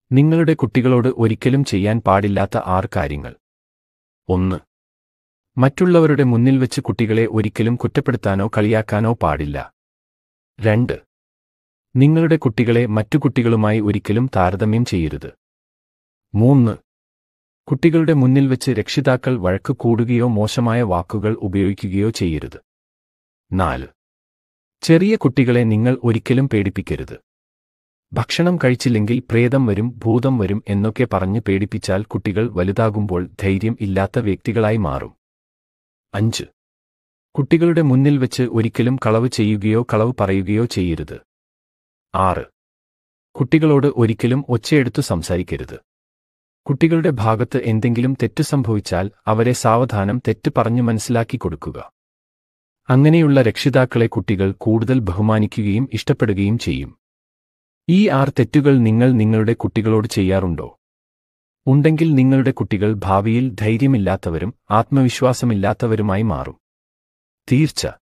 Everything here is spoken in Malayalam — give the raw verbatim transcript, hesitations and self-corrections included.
നിങ്ങളുടെ കുട്ടികളോട് ഒരിക്കലും ചെയ്യാൻ പാടില്ലാത്ത ആറ് കാര്യങ്ങൾ. ഒന്ന്. മറ്റുള്ളവരുടെ മുന്നിൽ വെച്ച് കുട്ടികളെ ഒരിക്കലും കുറ്റപ്പെടുത്താനോ കളിയാക്കാനോ പാടില്ല. രണ്ട്. നിങ്ങളുടെ കുട്ടികളെ മറ്റു കുട്ടികളുമായി ഒരിക്കലും താരതമ്യം ചെയ്യരുത്. മൂന്ന്. കുട്ടികളുടെ മുന്നിൽ വെച്ച് രക്ഷിതാക്കൾ വഴക്ക് കൂടുകയോ മോശമായ വാക്കുകൾ ഉപയോഗിക്കുകയോ ചെയ്യരുത്. നാല്. ചെറിയ കുട്ടികളെ നിങ്ങൾ ഒരിക്കലും പേടിപ്പിക്കരുത്. ഭക്ഷണം കഴിച്ചില്ലെങ്കിൽ പ്രേതം വരും, ഭൂതം വരും എന്നൊക്കെ പറഞ്ഞ് പേടിപ്പിച്ചാൽ കുട്ടികൾ വലുതാകുമ്പോൾ ധൈര്യം ഇല്ലാത്ത വ്യക്തികളായി മാറും. അഞ്ച്. കുട്ടികളുടെ മുന്നിൽ വെച്ച് ഒരിക്കലും കളവ് ചെയ്യുകയോ കളവ് പറയുകയോ ചെയ്യരുത്. ആറ്. കുട്ടികളോട് ഒരിക്കലും ഒച്ചയെടുത്തു സംസാരിക്കരുത്. കുട്ടികളുടെ ഭാഗത്ത് എന്തെങ്കിലും തെറ്റ് സംഭവിച്ചാൽ അവരെ സാവധാനം തെറ്റ് പറഞ്ഞു മനസ്സിലാക്കി കൊടുക്കുക. അങ്ങനെയുള്ള രക്ഷിതാക്കളെ കുട്ടികൾ കൂടുതൽ ബഹുമാനിക്കുകയും ഇഷ്ടപ്പെടുകയും ചെയ്യും. ഈ ആറ് തെറ്റുകൾ നിങ്ങൾ നിങ്ങളുടെ കുട്ടികളോട് ചെയ്യാറുണ്ടോ? ഉണ്ടെങ്കിൽ നിങ്ങളുടെ കുട്ടികൾ ഭാവിയിൽ ധൈര്യമില്ലാത്തവരും ആത്മവിശ്വാസമില്ലാത്തവരുമായി മാറും. തീർച്ച.